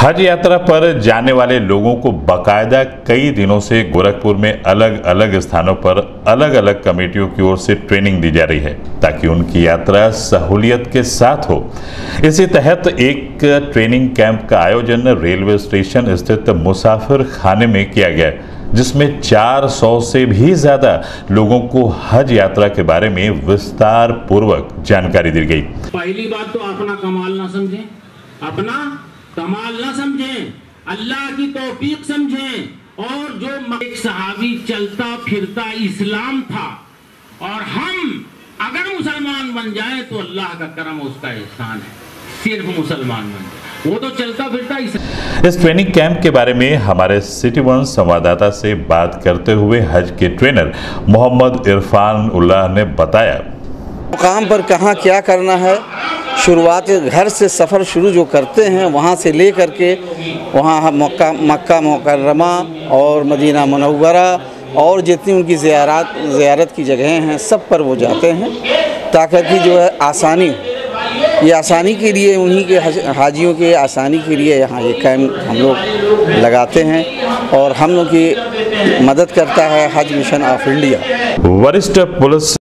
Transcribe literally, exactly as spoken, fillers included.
हज यात्रा पर जाने वाले लोगों को बाकायदा कई दिनों से गोरखपुर में अलग अलग स्थानों पर अलग अलग कमेटियों की ओर से ट्रेनिंग दी जा रही है ताकि उनकी यात्रा सहूलियत के साथ हो। इसी तहत एक ट्रेनिंग कैंप का आयोजन रेलवे स्टेशन स्थित मुसाफिर खाने में किया गया, जिसमें चार सौ से भी ज्यादा लोगों को हज यात्रा के बारे में विस्तार पूर्वक जानकारी दी गई। पहली बात तो अपना कमाल ना समझें, अपना कमाल ना समझें, अल्लाह की तौफीक समझें। और जो एक सहाबी चलता फिरता इस्लाम था और हम अगर मुसलमान बन जाए तो अल्लाह का करम उसका एहसान है, सिर्फ मुसलमान बन जाए, वो तो चलता फिरता इस्लाम। इस ट्रेनिंग कैंप के बारे में हमारे सिटी वन संवाददाता से बात करते हुए हज के ट्रेनर मोहम्मद इरफान उल्लाह ने बताया, मुकाम पर कहाँ क्या करना है, शुरुआत घर से सफ़र शुरू जो करते हैं वहाँ से ले कर के वहाँ मक्का मक्का मुकर्रमा और मदीना मुनव्वरा और जितनी उनकी ज़ियारत ज़ियारत की जगहें हैं सब पर वो जाते हैं ताकि कि जो है आसानी, ये आसानी के लिए उन्हीं के हाजियों के आसानी के लिए यहाँ ये कैंप हम लोग लगाते हैं और हम लोग की मदद करता है हज मिशन ऑफ इंडिया। वरिष्ठ पुलिस